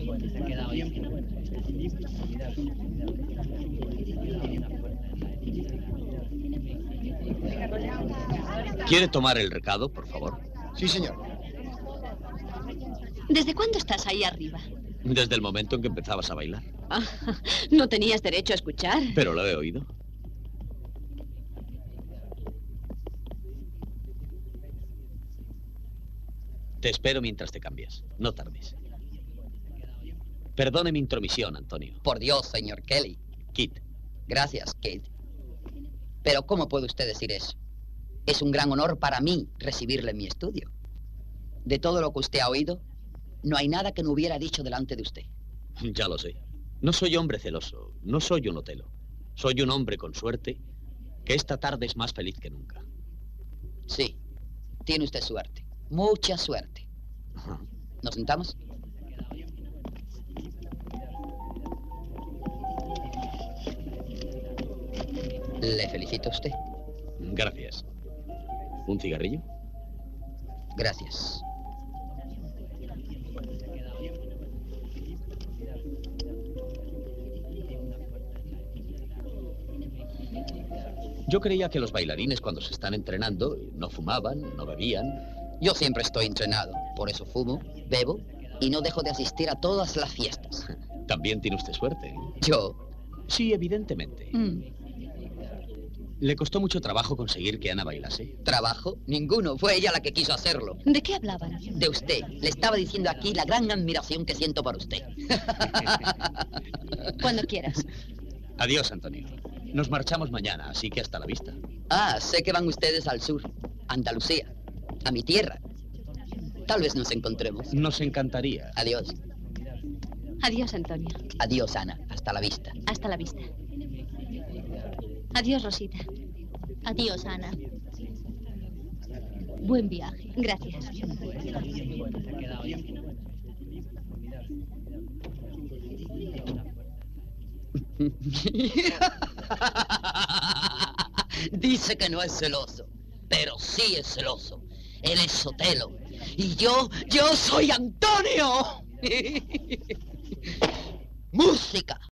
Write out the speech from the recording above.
¿Quiere tomar el recado, por favor? Sí, señor. ¿Desde cuándo estás ahí arriba? Desde el momento en que empezabas a bailar. Ah, no tenías derecho a escuchar. Pero lo he oído. Te espero mientras te cambias. No tardes. Perdone mi intromisión, Antonio. Por Dios, señor Kelly. Kit. Gracias, Kate. Pero ¿cómo puede usted decir eso? Es un gran honor para mí recibirle en mi estudio. De todo lo que usted ha oído, no hay nada que no hubiera dicho delante de usted. Ya lo sé. No soy hombre celoso. No soy un Otelo. Soy un hombre con suerte que esta tarde es más feliz que nunca. Sí, tiene usted suerte. Mucha suerte. ¿Nos sentamos? Le felicito a usted. Gracias. ¿Un cigarrillo? Gracias. Yo creía que los bailarines cuando se están entrenando no fumaban, no bebían. Yo siempre estoy entrenado. Por eso fumo, bebo y no dejo de asistir a todas las fiestas. También tiene usted suerte, ¿eh? ¿Yo? Sí, evidentemente. ¿Le costó mucho trabajo conseguir que Ana bailase? ¿Trabajo? Ninguno. Fue ella la que quiso hacerlo. ¿De qué hablaban? De usted. Le estaba diciendo aquí la gran admiración que siento por usted. Cuando quieras. Adiós, Antonio. Nos marchamos mañana, así que hasta la vista. Ah, sé que van ustedes al sur, Andalucía, a mi tierra. Tal vez nos encontremos. Nos encantaría. Adiós. Adiós, Antonio. Adiós, Ana. Hasta la vista. Hasta la vista. Adiós, Rosita. Adiós, Ana. Buen viaje. Gracias. Dice que no es celoso, pero sí es celoso. Él es Otelo. Y yo soy Antonio. Música.